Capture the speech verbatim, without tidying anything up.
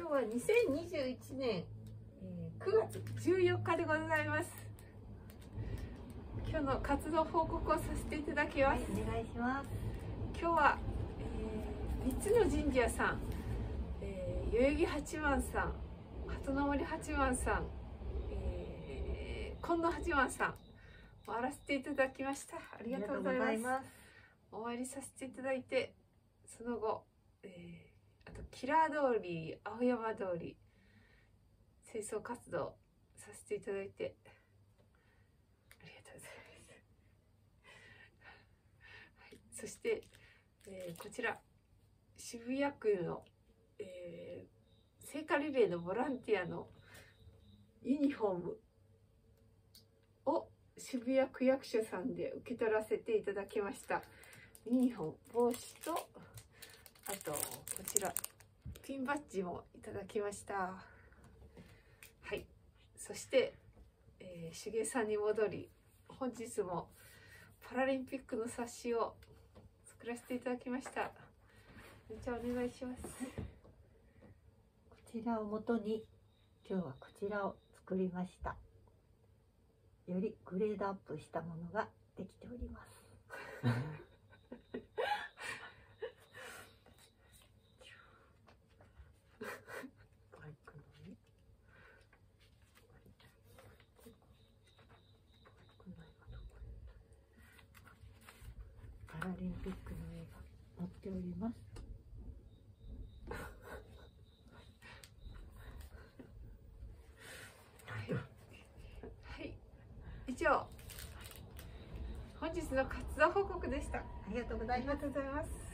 今日はにせんにじゅういちねん、えー、くがつじゅうよっかでございます。今日の活動報告をさせていただきます。 はい、お願いします。 今日は、えー、みっつの神社さん、えー、代々木八幡さん、鳩の森八幡さん、えー、金野八幡さん回らせていただきました。ありがとうございます。お参りさせていただいて、その後、えーあとキラー通り、青山通り清掃活動させていただいてありがとうございます、はい、そして、えー、こちら渋谷区の、えー、聖火リレーのボランティアのユニフォームを渋谷区役所さんで受け取らせていただきました。ユニフォーム、帽子とあとこちらピンバッジもいただきました。はい。そして、えー、しげさんに戻り、本日もパラリンピックの冊子を作らせていただきました。じゃあお願いします。 こちらをもとに今日はこちらを作りました。よりグレードアップしたものができております。パラリンピックの絵が載っております。 はい、はい、以上本日の活動報告でした。 ありがとうございます。 ありがとうございます。